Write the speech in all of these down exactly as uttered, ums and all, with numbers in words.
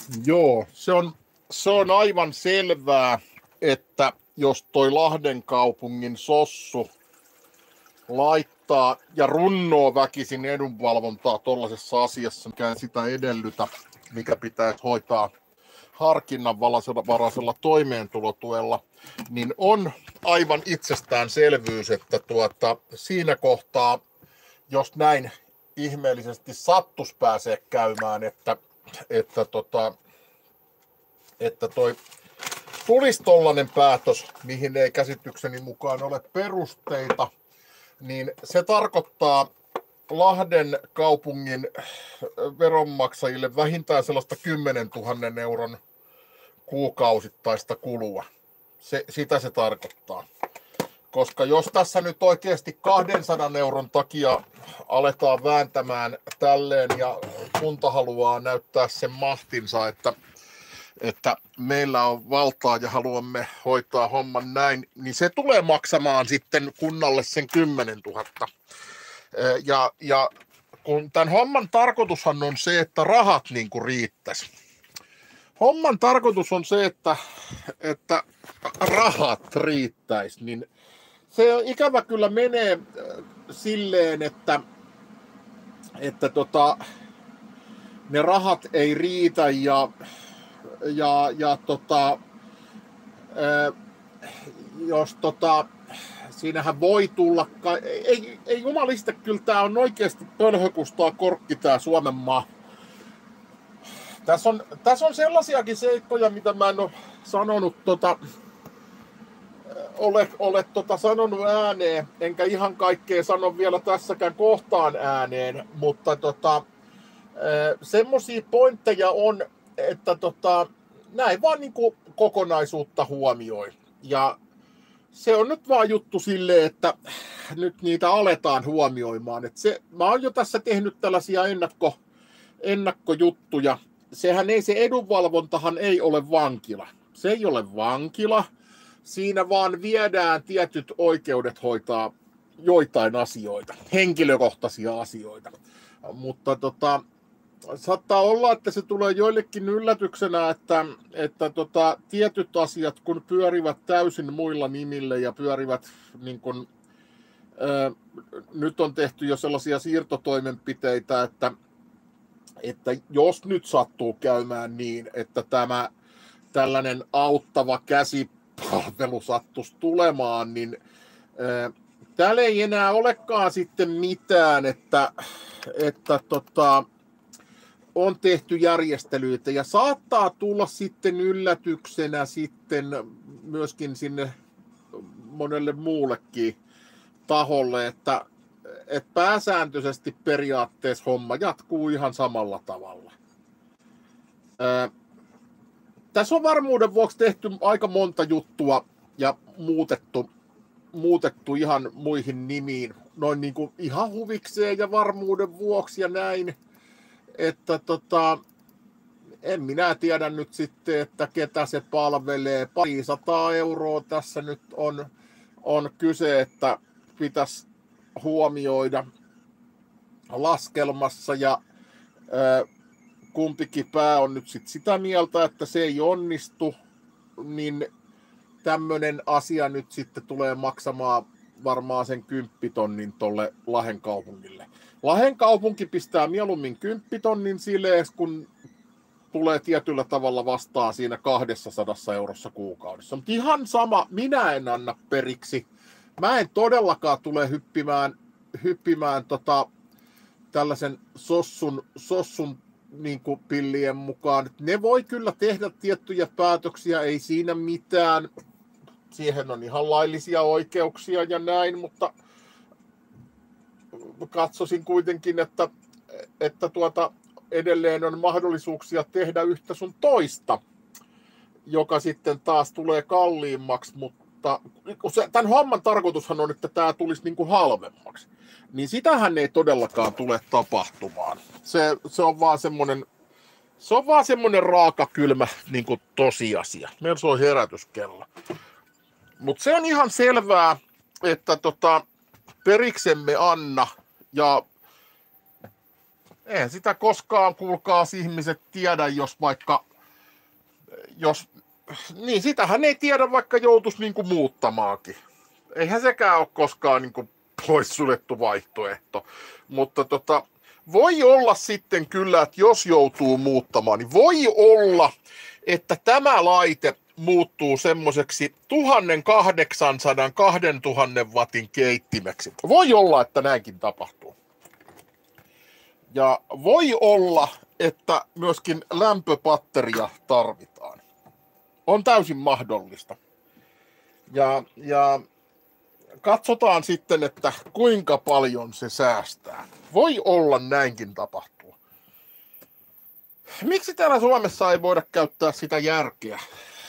Joo, se on, se on aivan selvää, että jos toi Lahden kaupungin sossu laittaa ja runnoo väkisin edunvalvontaa tuollaisessa asiassa, mikä ei sitä edellytä, mikä pitäisi hoitaa harkinnanvaraisella toimeentulotuella, niin on aivan itsestäänselvyys, että tuota, siinä kohtaa, jos näin ihmeellisesti sattus pääsee käymään, että, että, tota, että toi tulisi tollainen päätös, mihin ei käsitykseni mukaan ole perusteita, niin se tarkoittaa Lahden kaupungin veronmaksajille vähintään sellaista kymmenentuhannen euron kuukausittaista kulua. Se, sitä se tarkoittaa. Koska jos tässä nyt oikeasti kahdensadan euron takia aletaan vääntämään tälleen ja kunta haluaa näyttää sen mahtinsa, että, että meillä on valtaa ja haluamme hoitaa homman näin, niin se tulee maksamaan sitten kunnalle sen kymmenentuhatta. Ja, ja kun tämän homman tarkoitushan on se, että rahat niin kuin riittäisi. Homman tarkoitus on se, että, että rahat riittäisi, niin se ikävä kyllä menee silleen, että, että tota, ne rahat ei riitä ja, ja, ja tota, jos tota, siinähän voi tulla, ei, ei jumalista, kyllä tämä on oikeasti pölhökustaa korkki tämä Suomen maa. Tässä on, tässä on sellaisiakin seikkoja, mitä mä en ole sanonut, tota, ole, ole tota, sanonut ääneen, enkä ihan kaikkea sano vielä tässäkään kohtaan ääneen, mutta tota, semmoisia pointteja on, että tota, näin vaan niin kuin kokonaisuutta huomioi. Ja se on nyt vaan juttu silleen, että nyt niitä aletaan huomioimaan. Et se, mä oon jo tässä tehnyt tällaisia ennakko, ennakkojuttuja. Sehän ei, se edunvalvontahan ei ole vankila. Se ei ole vankila. Siinä vaan viedään tietyt oikeudet hoitaa joitain asioita, henkilökohtaisia asioita. Mutta tota, saattaa olla, että se tulee joillekin yllätyksenä, että, että tota, tietyt asiat, kun pyörivät täysin muilla nimillä ja pyörivät, niin kun, ää, nyt on tehty jo sellaisia siirtotoimenpiteitä, että, että jos nyt sattuu käymään niin, että tämä tällainen auttava käsipalvelu sattuisi tulemaan, niin ää, täällä ei enää olekaan sitten mitään, että, että tota, on tehty järjestelyitä ja saattaa tulla sitten yllätyksenä sitten myöskin sinne monelle muullekin taholle, että, että pääsääntöisesti periaatteessa homma jatkuu ihan samalla tavalla. Ää, tässä on varmuuden vuoksi tehty aika monta juttua ja muutettu, muutettu ihan muihin nimiin, noin niin kuin ihan huvikseen ja varmuuden vuoksi ja näin. Että tota, en minä tiedä nyt sitten, että ketä se palvelee. Parisataa euroa tässä nyt on, on kyse, että pitäisi huomioida laskelmassa ja ö, kumpikin pää on nyt sit sitä mieltä, että se ei onnistu, niin tämmöinen asia nyt sitten tulee maksamaan varmaan sen kymppitonnin tolle Lahden kaupungille. Lahden kaupunki pistää mieluummin kymppitonnin sileeksi, kun tulee tietyllä tavalla vastaan siinä kaksisataa eurossa kuukaudessa. Mutta ihan sama, minä en anna periksi. Mä en todellakaan tule hyppimään, hyppimään tota, tällaisen sossun, sossun niin kuin pillien mukaan. Ne voi kyllä tehdä tiettyjä päätöksiä, ei siinä mitään. Siihen on ihan laillisia oikeuksia ja näin, mutta katsoisin kuitenkin, että, että tuota, edelleen on mahdollisuuksia tehdä yhtä sun toista, joka sitten taas tulee kalliimmaksi, mutta tämän homman tarkoitushan on, että tämä tulisi niin kuin halvemmaksi. Niin sitähän ei todellakaan tule tapahtumaan. Se, se on vaan semmoinen, se on vaan semmoinen raaka, kylmä niin kuin tosiasia. Meillä se on herätyskello. Mutta se on ihan selvää, että tota, periksemme anna, ja eihän sitä koskaan, kuulkaas ihmiset, tiedä, jos vaikka jos, niin sitähän ei tiedä, vaikka joutuisi niin kuin muuttamaankin. Eihän sekään ole koskaan niin kuin poissuljettu vaihtoehto. Mutta tota, voi olla sitten kyllä, että jos joutuu muuttamaan, niin voi olla, että tämä laite muuttuu semmoiseksi tuhatkahdeksansataa kaksituhatta wattin keittimeksi. Voi olla, että näinkin tapahtuu. Ja voi olla, että myöskin lämpöpatteria tarvitaan. On täysin mahdollista. Ja, ja katsotaan sitten, että kuinka paljon se säästää. Voi olla näinkin tapahtuu. Miksi täällä Suomessa ei voida käyttää sitä järkeä?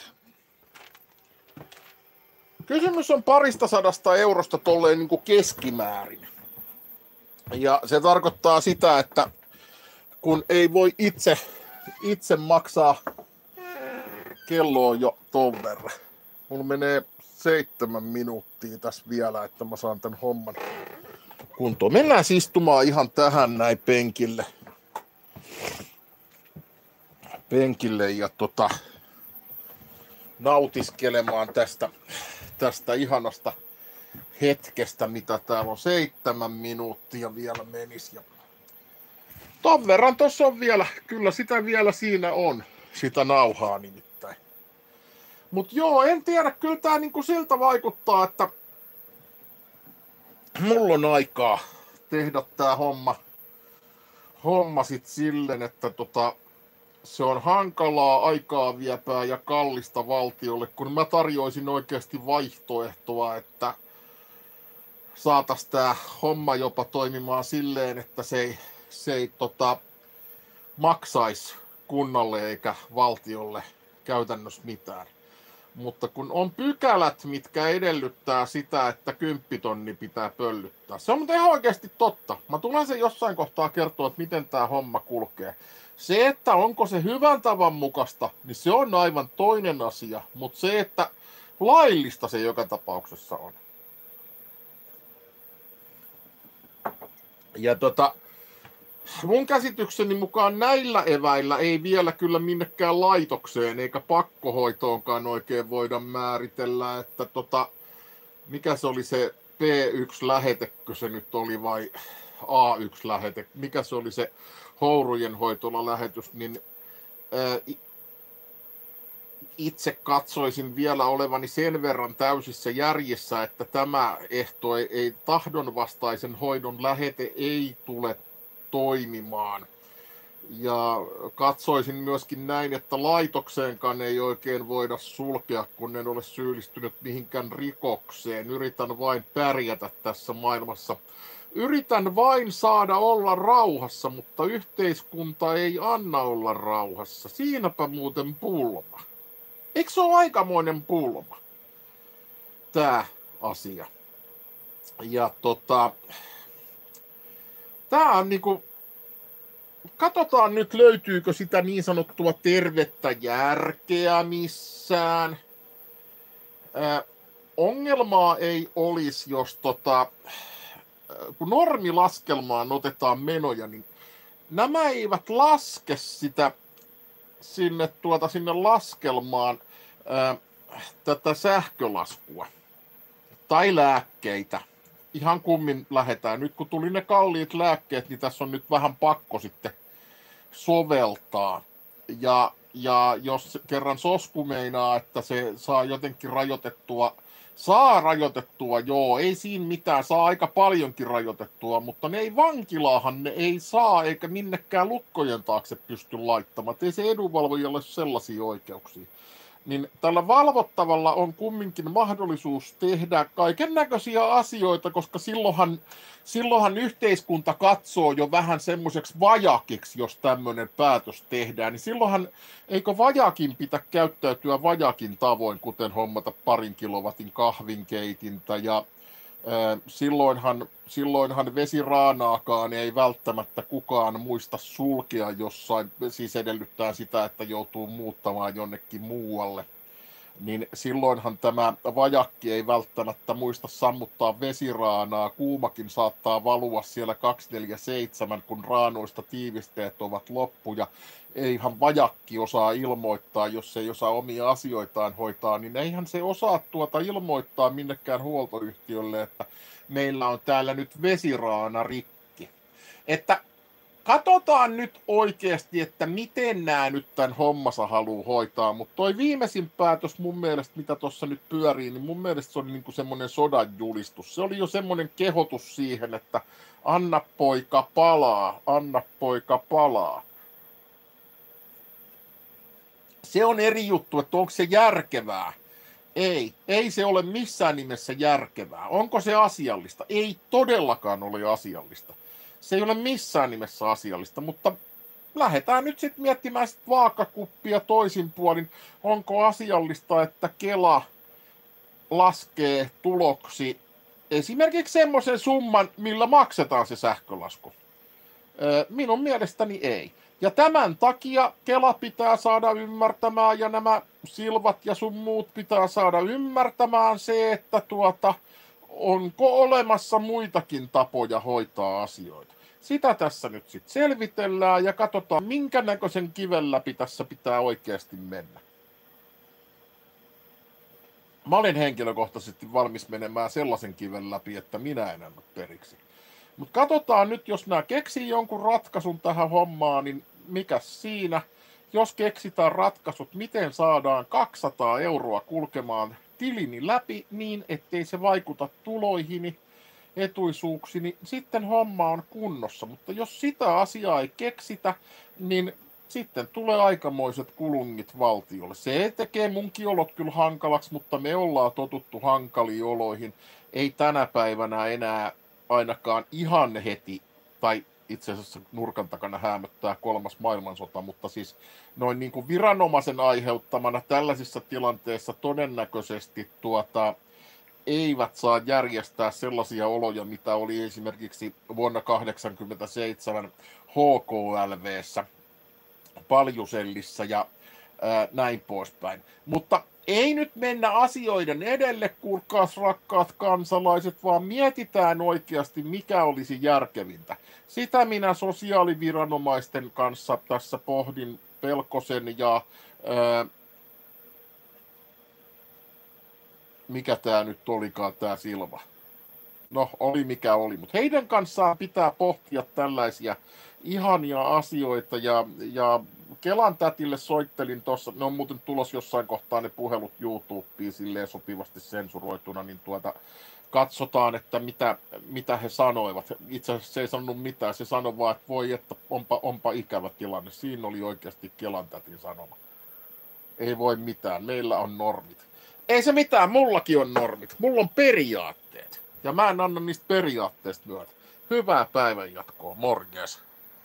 Kysymys on parista sadasta eurosta tolleen niin kuin keskimäärin. Ja se tarkoittaa sitä, että kun ei voi itse, itse maksaa, kello on jo ton verran. Mulla menee seitsemän minuuttia tässä vielä, että mä saan tän homman kuntoon. Mennään istumaan ihan tähän näin penkille. Penkille ja tota, nautiskelemaan tästä, tästä ihanasta hetkestä, mitä täällä on. Seitsemän minuuttia vielä menisi. Ja ton verran tossa on vielä, kyllä sitä vielä siinä on, sitä nauhaa nimittäin. Mut joo, en tiedä, kyllä tää niinku siltä vaikuttaa, että mulla on aikaa tehdä tää homma, homma sit silleen, että tota, se on hankalaa, aikaa viepää ja kallista valtiolle, kun mä tarjoisin oikeasti vaihtoehtoa, että saatais tää homma jopa toimimaan silleen, että se ei, se ei tota, maksaisi kunnalle eikä valtiolle käytännössä mitään. Mutta kun on pykälät, mitkä edellyttää sitä, että kymppitonni pitää pöllyttää. Se on mutta ihan oikeasti totta. Mä tulen sen jossain kohtaa kertoa, että miten tää homma kulkee. Se, että onko se hyvän tavan mukaista, niin se on aivan toinen asia. Mutta se, että laillista se joka tapauksessa on. Ja tota, mun käsitykseni mukaan näillä eväillä ei vielä kyllä minnekään laitokseen eikä pakkohoitoonkaan oikein voida määritellä, että tota, mikä se oli se P yksi lähetekö se nyt oli vai A yksi lähete, mikä se oli se hourujen hoitola lähetys, niin ää, itse katsoisin vielä olevani sen verran täysissä järjessä, että tämä ehto ei, ei tahdonvastaisen hoidon lähete ei tule toimimaan. Ja katsoisin myöskin näin, että laitokseenkaan ei oikein voida sulkea, kun en ole syyllistynyt mihinkään rikokseen. Yritän vain pärjätä tässä maailmassa. Yritän vain saada olla rauhassa, mutta yhteiskunta ei anna olla rauhassa. Siinäpä muuten pulma. Eikö se ole aikamoinen pulma, tämä asia? Ja tota, tää on niinku, katsotaan nyt löytyykö sitä niin sanottua tervettä järkeä missään. Ää, ongelmaa ei olisi, jos tota, kun normilaskelmaan otetaan menoja, niin nämä eivät laske sitä sinne, tuota, sinne laskelmaan ää, tätä sähkölaskua tai lääkkeitä. Ihan kummin lähdetään. Nyt kun tuli ne kalliit lääkkeet, niin tässä on nyt vähän pakko sitten soveltaa. Ja, ja jos kerran sosku meinaa, että se saa jotenkin rajoitettua, saa rajoitettua, joo, ei siinä mitään, saa aika paljonkin rajoitettua, mutta ne ei vankilaahan, ne ei saa eikä minnekään lukkojen taakse pysty laittamaan. Ei se edunvalvojalle sellaisia oikeuksia. Niin tällä valvottavalla on kumminkin mahdollisuus tehdä kaiken näköisiä asioita, koska silloinhan, silloinhan yhteiskunta katsoo jo vähän semmoiseksi vajakiksi, jos tämmöinen päätös tehdään. Niin silloinhan, eikö vajakin pitä käyttäytyä vajakin tavoin, kuten hommata parin kilowatin kahvinkeitintä ja ää, silloinhan, silloinhan vesiraanaakaan ei välttämättä kukaan muista sulkea jossain, siis edellyttää sitä, että joutuu muuttamaan jonnekin muualle. niin silloinhan tämä vajakki ei välttämättä muista sammuttaa vesiraanaa. Kuumakin saattaa valua siellä kaksikymmentäneljä seitsemän, kun raanoista tiivisteet ovat loppu. Ja eihän vajakki osaa ilmoittaa, jos ei osaa omia asioitaan hoitaa, niin eihän se osaa tuota ilmoittaa minnekään huoltoyhtiölle, että meillä on täällä nyt vesiraana rikki. Että katsotaan nyt oikeasti, että miten nämä nyt tämän hommansa haluaa hoitaa, mutta toi viimeisin päätös mun mielestä, mitä tuossa nyt pyörii, niin mun mielestä se oli niinku semmoinen sodan julistus. Se oli jo semmoinen kehotus siihen, että anna poika palaa, anna poika palaa. Se on eri juttu, että onko se järkevää. Ei, ei se ole missään nimessä järkevää. Onko se asiallista? Ei todellakaan ole asiallista. Se ei ole missään nimessä asiallista, mutta lähdetään nyt sitten miettimään sit vaakakuppia toisin puolin. Onko asiallista, että Kela laskee tuloksi esimerkiksi semmoisen summan, millä maksetaan se sähkölasku? Minun mielestäni ei. Ja tämän takia Kela pitää saada ymmärtämään ja nämä Silvat ja sun muut pitää saada ymmärtämään se, että tuota, onko olemassa muitakin tapoja hoitaa asioita. Sitä tässä nyt sitten selvitellään ja katsotaan, minkä näköisen kiven läpi tässä pitää oikeasti mennä. Mä olen henkilökohtaisesti valmis menemään sellaisen kiven läpi, että minä en anna periksi. Mutta katsotaan nyt, jos nämä keksii jonkun ratkaisun tähän hommaan, niin mikä siinä? Jos keksitään ratkaisut, miten saadaan kaksisataa euroa kulkemaan tilini läpi niin, ettei se vaikuta tuloihini, etuisuuksiin, niin sitten homma on kunnossa. Mutta jos sitä asiaa ei keksitä, niin sitten tulee aikamoiset kulungit valtiolle. Se tekee munkin olot kyllä hankalaksi, mutta me ollaan totuttu hankaliin oloihin. Ei tänä päivänä enää ainakaan ihan heti, tai itse asiassa nurkan takana häämöttää kolmas maailmansota, mutta siis noin niin kuin viranomaisen aiheuttamana tällaisissa tilanteissa todennäköisesti tuota, eivät saa järjestää sellaisia oloja, mitä oli esimerkiksi vuonna tuhatyhdeksänsataakahdeksankymmentäseitsemän H K L V:ssä, Paljusellissa ja ää, näin poispäin. Mutta ei nyt mennä asioiden edelle, kuulkaas rakkaat kansalaiset, vaan mietitään oikeasti, mikä olisi järkevintä. Sitä minä sosiaaliviranomaisten kanssa tässä pohdin Pelkosen ja ää, mikä tämä nyt olikaan, tämä Silva. No, oli mikä oli, mutta heidän kanssaan pitää pohtia tällaisia ihania asioita, ja, ja Kelan tätille soittelin tuossa, ne on muuten tulos jossain kohtaa ne puhelut YouTubeen silleen sopivasti sensuroituna, niin tuota, katsotaan, että mitä, mitä he sanoivat. Itse asiassa se ei sanonut mitään, se sanoi vaan, että voi, että onpa, onpa ikävä tilanne. Siinä oli oikeasti Kelan tätin sanoma. Ei voi mitään, meillä on normit. Ei se mitään, mullakin on normit. Mulla on periaatteet. Ja mä en anna niistä periaatteista myötä. Hyvää päivänjatkoa, morjes.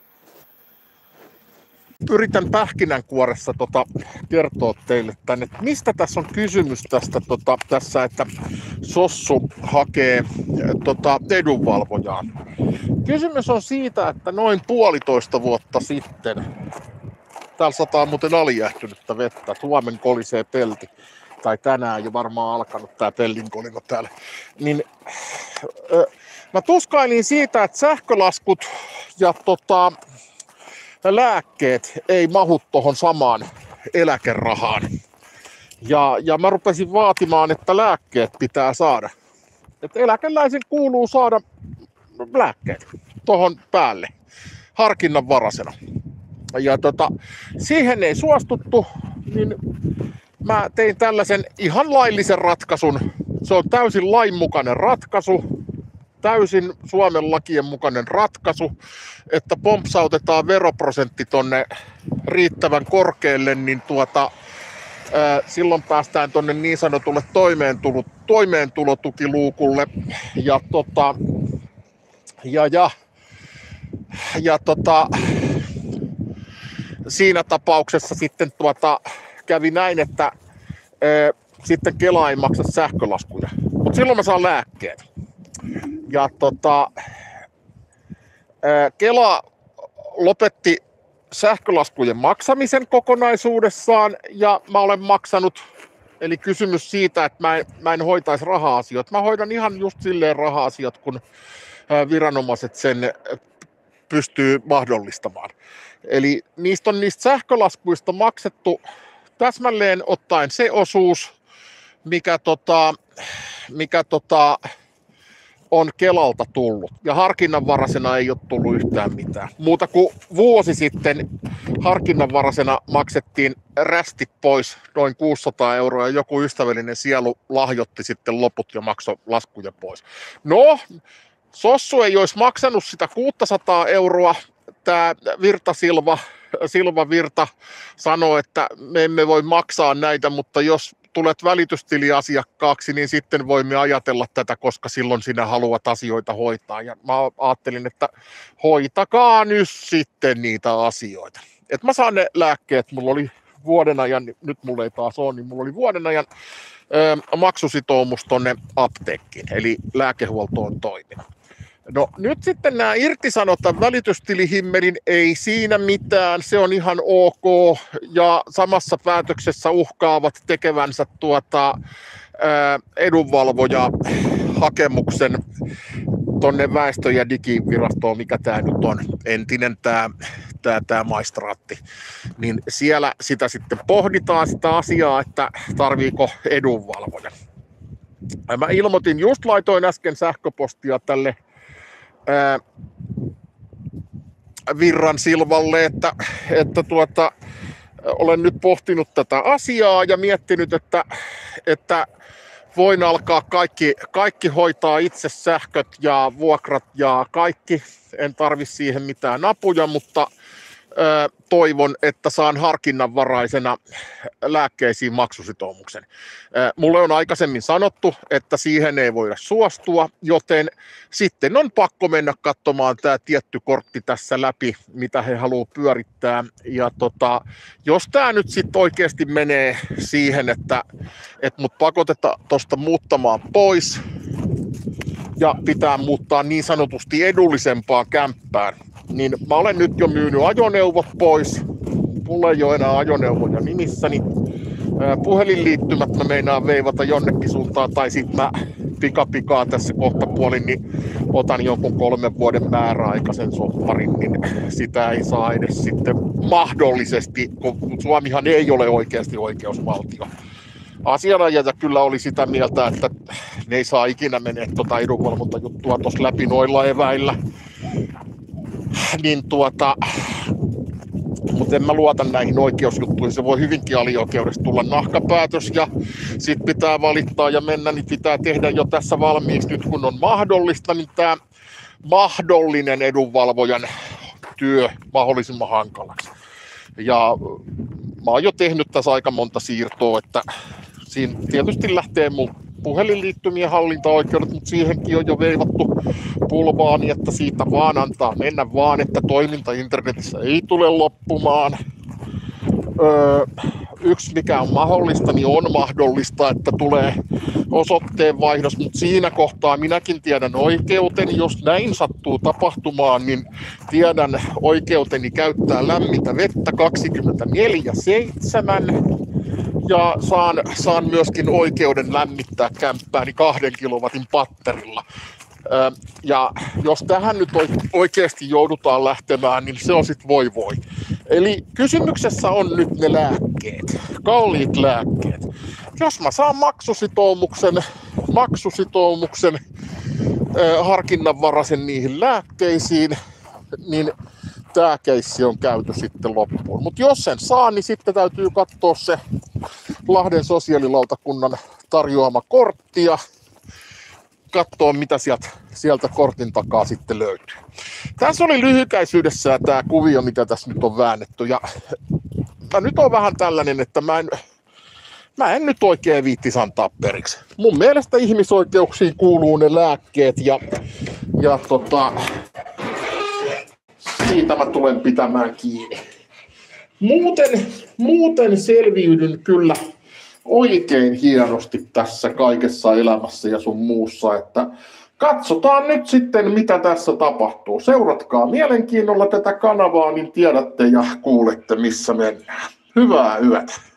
Yritän pähkinänkuoressa tota, kertoa teille tänne, että mistä tässä on kysymys tästä, tota, tässä, että Sossu hakee tota, edunvalvojaan. Kysymys on siitä, että noin puolitoista vuotta sitten, täällä sataa muuten alijähtynyttä vettä, että huomen kolisee pelti, tai tänään jo varmaan alkanut tää pellinkolino täällä, niin ö, mä tuskailin siitä, että sähkölaskut ja tota, lääkkeet ei mahu tohon samaan eläkerahaan. Ja, ja mä rupesin vaatimaan, että lääkkeet pitää saada. Että eläkeläisen kuuluu saada lääkkeet tohon päälle harkinnanvaraisena. Ja tota, siihen ei suostuttu, niin mä tein tällaisen ihan laillisen ratkaisun. Se on täysin lainmukainen ratkaisu. Täysin Suomen lakien mukainen ratkaisu, että pompsautetaan veroprosentti tonne riittävän korkealle, niin tuota, ää, silloin päästään tonne niin sanotulle toimeentulo, toimeentulotukiluukulle. Ja, tota, ja, ja, ja tota, siinä tapauksessa sitten tuota, kävi näin, että ää, sitten Kela ei maksa sähkölaskuja, mutta silloin mä saan lääkkeet. Ja tota, Kela lopetti sähkölaskujen maksamisen kokonaisuudessaan ja mä olen maksanut eli kysymys siitä, että mä en, mä en hoitaisi raha-asioita. Mä hoidan ihan just silleen raha-asiat, kun viranomaiset sen pystyy mahdollistamaan. Eli niistä on niistä sähkölaskuista maksettu täsmälleen ottaen se osuus, mikä, tota, mikä tota, on Kelalta tullut. Ja harkinnanvaraisena ei ole tullut yhtään mitään. Muuta kuin vuosi sitten harkinnanvaraisena maksettiin rästit pois noin kuusisataa euroa ja joku ystävällinen sielu lahjoitti sitten loput ja maksoi laskuja pois. No, Sossu ei olisi maksanut sitä kuusisataa euroa. Tämä Virta Silva, Silva Virta sanoi, että me emme voi maksaa näitä, mutta jos tulet välitystiliasiakkaaksi, niin sitten voimme ajatella tätä, koska silloin sinä haluat asioita hoitaa. Ja mä ajattelin, että hoitakaa nyt sitten niitä asioita. Et mä saan ne lääkkeet, mulla oli vuoden ajan, nyt mulla ei taas ole, niin mulla oli vuoden ajan ö, maksusitoumus tonne apteekkiin, eli lääkehuolto on toiminut. No nyt sitten nämä irtisanotaan välitystilihimmelin, ei siinä mitään, se on ihan ok, ja samassa päätöksessä uhkaavat tekevänsä tuota, ää, edunvalvoja hakemuksen tonne väestö- ja digivirastoon, mikä tämä nyt on, entinen tämä tää, tää maistraatti, niin siellä sitä sitten pohditaan sitä asiaa, että tarviiko edunvalvoja. Mä ilmoitin, just laitoin äsken sähköpostia tälle Ää, Virran Silvalle, että, että tuota, olen nyt pohtinut tätä asiaa ja miettinyt, että, että voin alkaa kaikki, kaikki hoitaa itse, sähköt ja vuokrat ja kaikki. En tarvi siihen mitään apuja, mutta ää, toivon, että saan harkinnanvaraisena lääkkeisiin maksusitoumuksen. Ää, mulle on aikaisemmin sanottu, että siihen ei voida suostua, joten sitten on pakko mennä katsomaan tämä tietty kortti tässä läpi, mitä he haluaa pyörittää. Ja tota, jos tämä nyt sitten oikeasti menee siihen, että, että mut pakotetaan tuosta muuttamaan pois ja pitää muuttaa niin sanotusti edullisempaan kämppään, niin mä olen nyt jo myynyt ajoneuvot pois. Mulla ei ole enää ajoneuvoja nimissäni. Puhelinliittymät mä meinaan veivata jonnekin suuntaan, tai sit mä pikapikaa tässä kohta puolin, niin otan jonkun kolmen vuoden määräaikaisen sopparin, niin sitä ei saa edes sitten mahdollisesti, kun Suomihan ei ole oikeasti oikeusvaltio. Asianajaja kyllä oli sitä mieltä, että ne ei saa ikinä mennä tuota edunvalvontajuttua tuossa läpi noilla eväillä. Niin tuota, mutta en mä luota näihin oikeusjuttuihin. Se voi hyvinkin alioikeudesta tulla nahkapäätös ja sit pitää valittaa ja mennä, niin pitää tehdä jo tässä valmiiksi nyt kun on mahdollista, niin tämä mahdollinen edunvalvojan työ mahdollisimman hankalaksi. Ja mä oon jo tehnyt tässä aika monta siirtoa, että siinä tietysti lähtee mun puhelinliittymien hallintaoikeudet, mutta siihenkin on jo veivattu pulvaa niin, että siitä vaan antaa mennä vaan, että toiminta internetissä ei tule loppumaan. Öö, yksi mikä on mahdollista, niin on mahdollista, että tulee osoitteen vaihdos, mutta siinä kohtaa minäkin tiedän oikeuteni, jos näin sattuu tapahtumaan, niin tiedän oikeuteni käyttää lämmintä vettä kaksikymmentäneljä seitsemän. Ja saan, saan myöskin oikeuden lämmittää kämppääni kahden kilowatin patterilla. Ö, ja jos tähän nyt oikeasti joudutaan lähtemään, niin se on sitten voi voi. Eli kysymyksessä on nyt ne lääkkeet, kalliit lääkkeet. Jos mä saan maksusitoumuksen, maksusitoumuksen ö, harkinnanvaraisen niihin lääkkeisiin, niin tämä keissi on käyty sitten loppuun. Mutta jos sen saa, niin sitten täytyy katsoa se Lahden sosiaalilautakunnan tarjoama kortti ja katsoa, mitä sieltä, sieltä kortin takaa sitten löytyy. Tässä oli lyhykäisyydessään tämä kuvio, mitä tässä nyt on väännetty. Ja mä nyt on vähän tällainen, että mä en, mä en nyt oikein viittis antaa periksi. Mun mielestä ihmisoikeuksiin kuuluu ne lääkkeet ja, ja tota, siitä mä tulen pitämään kiinni. Muuten, muuten selviydyn kyllä oikein hienosti tässä kaikessa elämässä ja sun muussa, että katsotaan nyt sitten mitä tässä tapahtuu. Seuratkaa mielenkiinnolla tätä kanavaa, niin tiedätte ja kuulette missä mennään. Hyvää yötä.